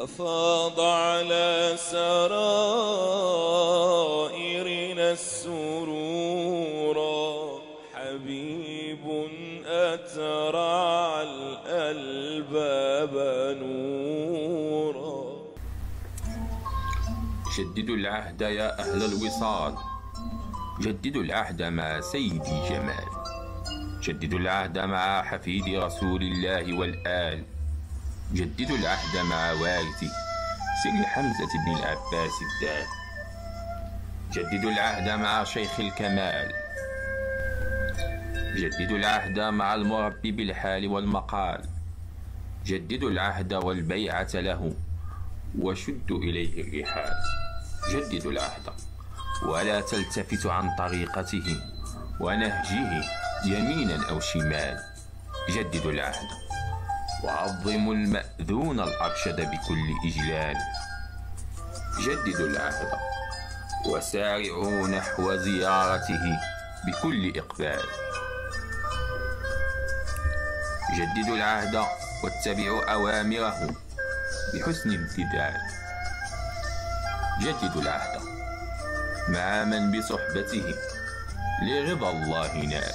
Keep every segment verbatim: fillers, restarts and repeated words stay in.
أفاض على سرائرنا السرورا، حبيب أترعى الألباب نورا. جددوا العهد يا أهل الوصال، جددوا العهد مع سيدي جمال، جددوا العهد مع حفيد رسول الله والآل، جددوا العهد مع وارثه سر حمزة بن العباس الدال، جددوا العهد مع شيخ الكمال، جددوا العهد مع المربي بالحال والمقال، جددوا العهد والبيعة له وشدوا إليه الرحال. جددوا العهد ولا تلتفتوا عن طريقته ونهجه يمينا أو شمال. جددوا العهد وعظموا المأذون الأرشد بكل إجلال. جددوا العهد وسارعوا نحو زيارته بكل إقبال. جددوا العهد واتبعوا أوامره بحسن امتثال. جددوا العهد مع من بصحبته لرضا الله نال.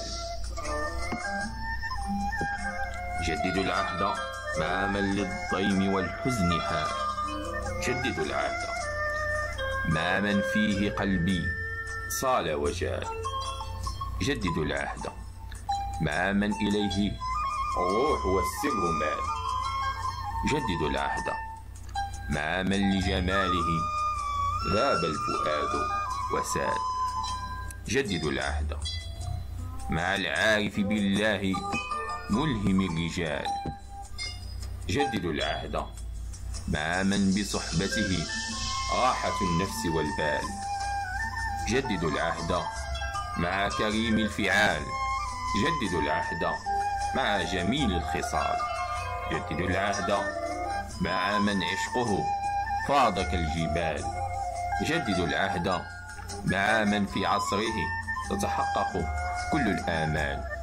جددوا العهد مع من للضيم والحزن حال. جددوا العهد مع من فيه قلبي صال وجال. جددوا العهد مع من إليه الروح والسر مال. جددوا العهد مع من لجماله ذاب الفؤاد وسال. جددوا العهد مع العارف بالله ملهم الرجال. جددوا العهد مع من بصحبته راحة النفس والبال. جددوا العهد مع كريم الفعال. جددوا العهد مع جميل الخصال. جددوا العهد مع من عشقه فاض كالجبال. جددوا العهد مع من في عصره تتحقق كل الآمال.